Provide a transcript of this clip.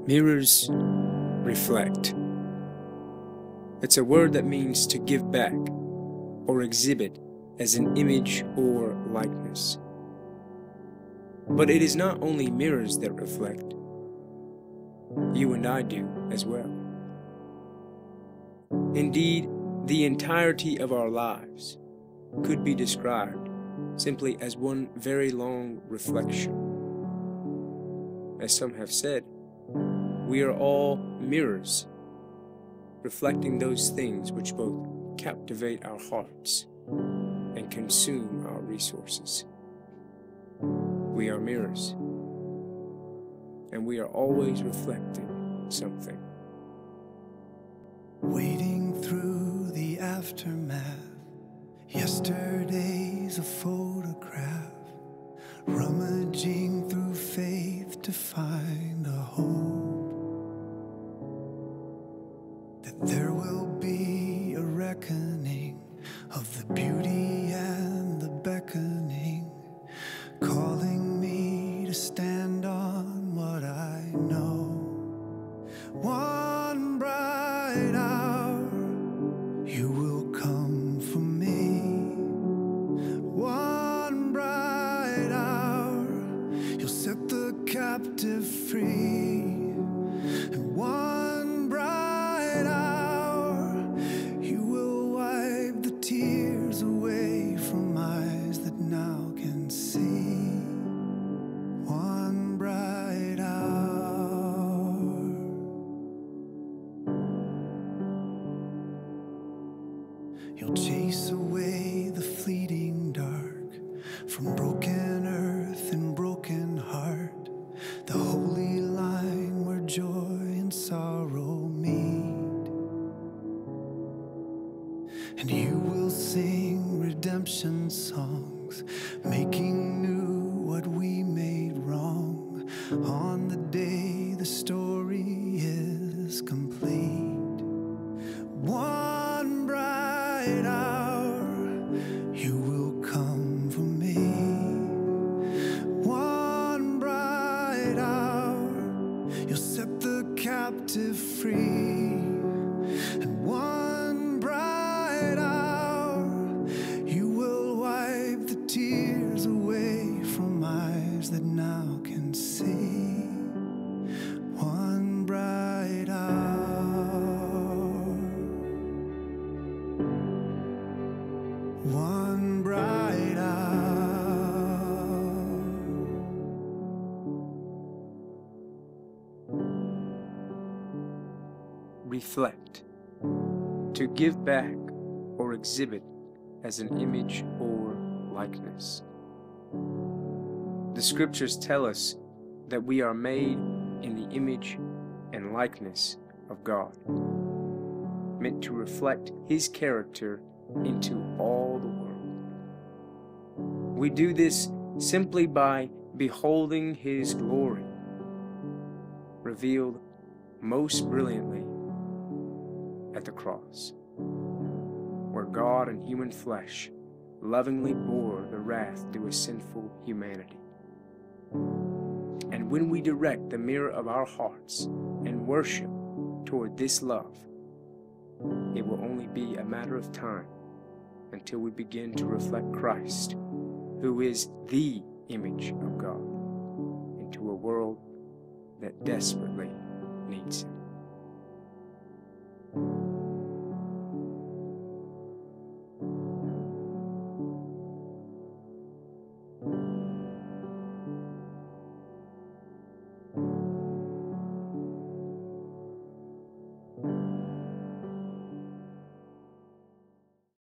Mirrors reflect. It's a word that means to give back or exhibit as an image or likeness. But it is not only mirrors that reflect. You and I do as well. Indeed, the entirety of our lives could be described simply as one very long reflection. As some have said, we are all mirrors, reflecting those things which both captivate our hearts and consume our resources. We are mirrors, and we are always reflecting something. Wading through the aftermath, yesterday's a photograph, rummaging through faith to find a hope that there will be a reckoning of the beauty and the beckoning, calling me to stand on what I know. One bright hour, you will come for me. One bright hour, you'll set the captive free. And one bright hour, you will wipe the tears away from eyes that now can see. One bright hour. You'll chase away the fleeting dark from broken earth and broken heart, the holy line where joy and sorrow meet. And you will sing redemption songs, making new what we made wrong, on the day the story is complete. One bright hour, you will come for me. One bright hour, you'll set the captive free. And one bright hour, you will wipe the tears away from eyes that now can see. One bright hour. One bright hour. Reflect. To give back or exhibit as an image or likeness. The scriptures tell us that we are made in the image and likeness of God, meant to reflect His character into all the world. We do this simply by beholding His glory, revealed most brilliantly at the cross, where God in human flesh lovingly bore the wrath due a sinful humanity. And when we direct the mirror of our hearts and worship toward this love, it will only be a matter of time until we begin to reflect Christ, who is the image of God, into a world that desperately needs Him.